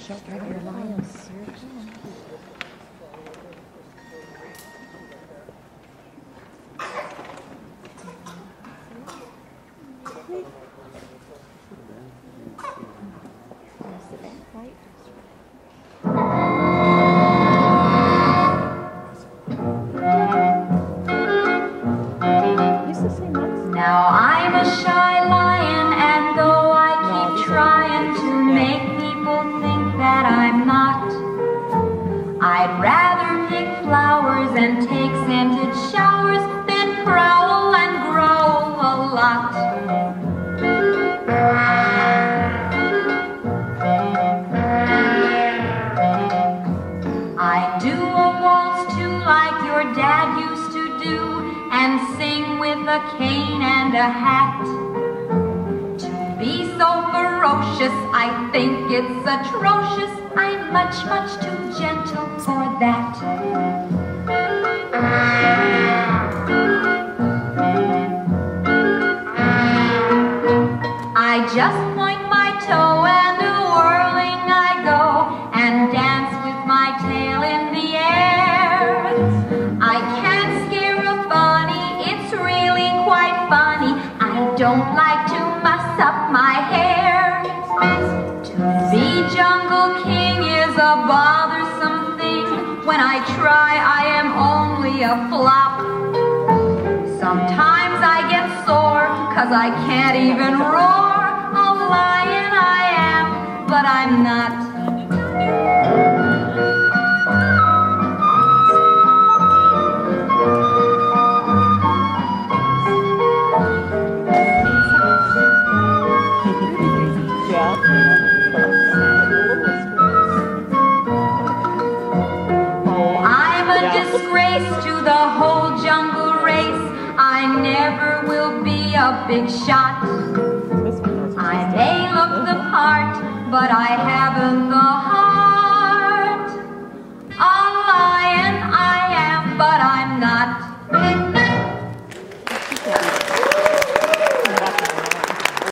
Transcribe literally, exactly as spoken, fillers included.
Shelter your lions. Now I'm a shy lion, and though I keep trying to make people think that I'm not, I'd rather pick flowers and take scented showers than prowl and growl a lot. I do a waltz too, like your dad used to do, and sing with a cane and a hat. To be so ferocious, I think it's atrocious. I'm much, much too gentle for that. I just point my toe and a whirling I go, and dance with my tail in the air. I can't scare a bunny, it's really quite funny. I don't like to muss up my hair. To be jungle king is a bothersome thing. When I try, I am only a flop. Sometimes I get sore, cause I can't even roar. A lion I am, but I'm not. Oh, I'm a disgrace to the whole jungle race. I never will be a big shot. I may look the part, but I have